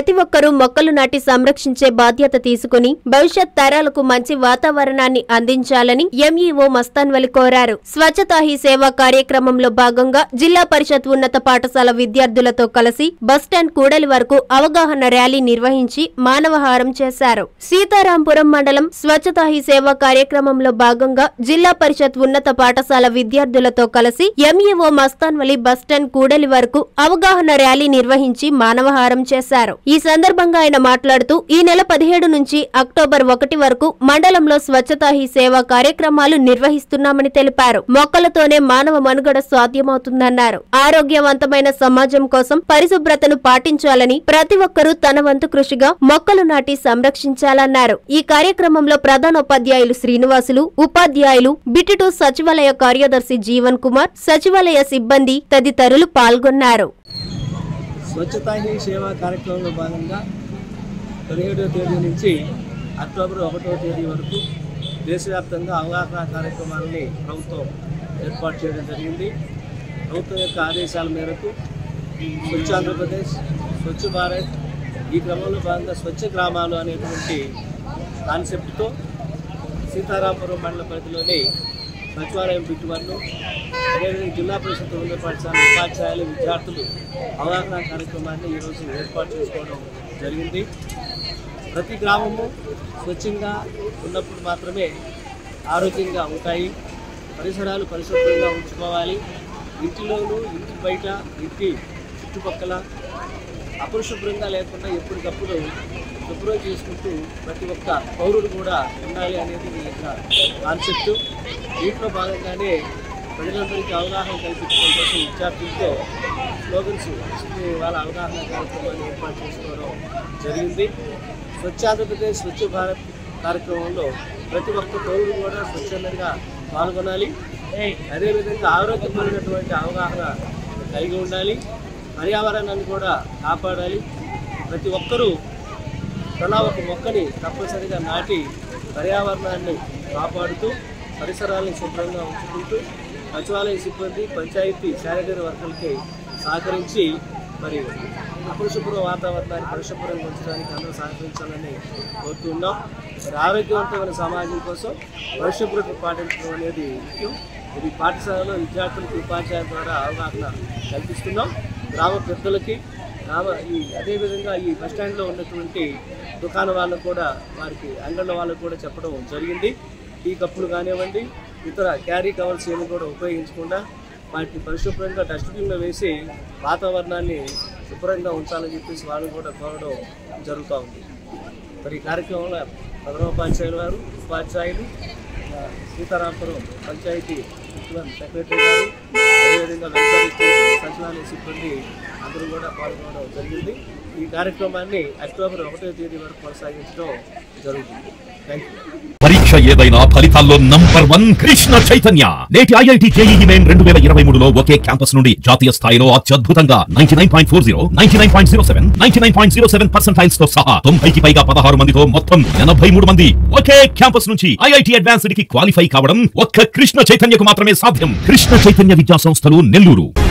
ప్రతి ఒక్కరూ మొక్కలు నాటి సంరక్షించే బాధ్యత తీసుకుని భవిష్యత్ తరాలకు మంచి వాతావరణాన్ని అందించాలని ఎంఈఓ మస్తాన్వలి కోరారు. స్వచ్ఛతా హీ సేవ కార్యక్రమంలో భాగంగా జిల్లా పరిషత్ ఉన్నత పాఠశాల విద్యార్థులతో కలిసి బస్టాండ్ కూడలి వరకు అవగాహన ర్యాలీ నిర్వహించి మానవహారం చేశారు. సీతారాంపురం మండలం స్వచ్ఛతా హీ సేవ కార్యక్రమంలో భాగంగా జిల్లా పరిషత్ ఉన్నత పాఠశాల విద్యార్థులతో కలిసి ఎంఈఓ మస్తాన్వలి బస్టాండ్ కూడలి వరకు అవగాహన ర్యాలీ నిర్వహించి మానవహారం చేశారు. ఈ సందర్భంగా ఆయన మాట్లాడుతూ ఈ నెల 17 నుంచి అక్టోబర్ 1 వరకు మండలంలో స్వచ్ఛతా హీ సేవ కార్యక్రమాలు నిర్వహిస్తున్నామని తెలిపారు. మొక్కలతోనే మానవ మనుగడ సాధ్యమవుతుందన్నారు. ఆరోగ్యవంతమైన సమాజం కోసం పరిశుభ్రతను పాటించాలని ప్రతి ఒక్కరూ తన వంతు కృషిగా మొక్కలు నాటి సంరక్షించాలన్నారు. ఈ కార్యక్రమంలో ప్రధానోపాధ్యాయులు శ్రీనివాసులు, ఉపాధ్యాయులు, బిటిటు సచివాలయ కార్యదర్శి జీవన్ కుమార్, సచివాలయ సిబ్బంది తదితరులు పాల్గొన్నారు. స్వచ్ఛతా హీ సేవ కార్యక్రమంలో భాగంగా 17వ తేదీ నుంచి అక్టోబర్ 1వ తేదీ వరకు దేశవ్యాప్తంగా అవగాహన కార్యక్రమాలని ప్రభుత్వం ఏర్పాటు చేయడం జరిగింది. ప్రభుత్వం యొక్క ఆదేశాల మేరకు స్వచ్ఛ ఆంధ్రప్రదేశ్, స్వచ్ఛ భారత్, ఈ క్రమంలో భాగంగా స్వచ్ఛ గ్రామాలు అనేటువంటి కాన్సెప్ట్తో సీతారాంపురం మండల పరిధిలోని సచివాలయం బిట్టువన్ను, అదేవిధంగా జిల్లా పరిషత్ ఉన్నత పాఠశాల ఉపాధ్యాయులు, విద్యార్థులు అవగాహన కార్యక్రమాన్ని ఈరోజు ఏర్పాటు చేసుకోవడం జరిగింది. ప్రతి గ్రామము స్వచ్ఛంగా ఉన్నప్పుడు మాత్రమే ఆరోగ్యంగా ఉంటాయి. పరిసరాలు పరిశుభ్రంగా ఉంచుకోవాలి. ఇంటిలోనూ, ఇంటి బయట, ఇంటి చుట్టుపక్కల అపరిశుభ్రంగా లేకుండా ఎప్పటికప్పుడు శుభ్రం చేసుకుంటూ ప్రతి ఒక్క పౌరుడు కూడా ఉండాలి అనేది ఈ యొక్క కాన్సెప్ట్. దీంట్లో భాగంగానే ప్రజలందరికీ అవగాహన కల్పించడం కోసం విద్యార్థులతో స్లోగన్స్ వాళ్ళ అవగాహన కార్యక్రమాన్ని ఏర్పాటు చేసుకోవడం జరిగింది. స్వచ్ఛ ఆంధ్రప్రదేశ్, స్వచ్ఛ భారత్ కార్యక్రమంలో ప్రతి ఒక్క పౌరుడు కూడా స్వచ్ఛందంగా పాల్గొనాలి. అదేవిధంగా ఆరోగ్యపరమైనటువంటి అవగాహన కలిగి ఉండాలి. పర్యావరణాన్ని కూడా కాపాడాలి. ప్రతి ఒక్కరూ తలా ఒక మొక్కని తప్పనిసరిగా నాటి పర్యావరణాన్ని కాపాడుతూ పరిసరాలను శుభ్రంగా ఉంచుకుంటూ సచివాలయ సిబ్బంది, పంచాయతీ శానిటరీ వర్కర్లకి సహకరించి మరి అపరిశుభ్ర వాతావరణాన్ని పరిశుభ్రంగా ఉంచడానికి అందరూ సహకరించాలని కోరుతున్నాం. మరి ఆరోగ్యవంతమైన సమాజం కోసం పరిశుభ్రత పాటించడం అనేది ముఖ్యం. ఇది పాఠశాలలో విద్యార్థులకు, ఉపాధ్యాయుల ద్వారా అవగాహన కల్పిస్తున్నాం. గ్రామ పెద్దలకి, అదేవిధంగా ఈ బస్టాండ్లో ఉన్నటువంటి దుకాణ వాళ్ళకు కూడా, వారికి అంగళ్ళ వాళ్ళకు కూడా చెప్పడం జరిగింది. టీ కప్పులు కానివ్వండి, ఇతర క్యారీ కవర్స్ ఏమి కూడా ఉపయోగించకుండా వాటిని పరిశుభ్రంగా డస్ట్బిన్లో వేసి వాతావరణాన్ని శుభ్రంగా ఉంచాలని చెప్పేసి వాళ్ళు కూడా కోరడం జరుగుతూ ఉంది. మరి ఈ కార్యక్రమంలో ప్రధానోపాధ్యాయులు వారు, ఉపాధ్యాయులు, సీతారాంపురం పంచాయతీ సెక్రటరీ గారు, అదేవిధంగా సచివాలయ సిబ్బంది అందరూ కూడా పాల్గొనడం జరిగింది. ఈ కార్యక్రమాన్ని అక్టోబర్ 1వ తేదీ వరకు కొనసాగించడం జరుగుతుంది. Thank you. పరీక్ష ఏదైనా ఫలితాల్లో నంబర్ 1 కృష్ణ చైతన్య. నేటి ఐఐటి జేఈఈ మెయిన్ 2023లో ఒకే క్యాంపస్ నుండి జాతీయ స్థాయిలో అత్యద్భుతంగా 99.40, 99.07, 99.07% తో సహా 90కి పైగా 16 మందితో మొత్తం 83 మంది ఒకే క్యాంపస్ నుంచి ఐఐటి అడ్వాన్స్డ్ కి క్వాలిఫై కావడం ఒక్క కృష్ణ చైతన్యకు మాత్రమే సాధ్యం. కృష్ణ చైతన్య విద్యా సంస్థలు, నెల్లూరు.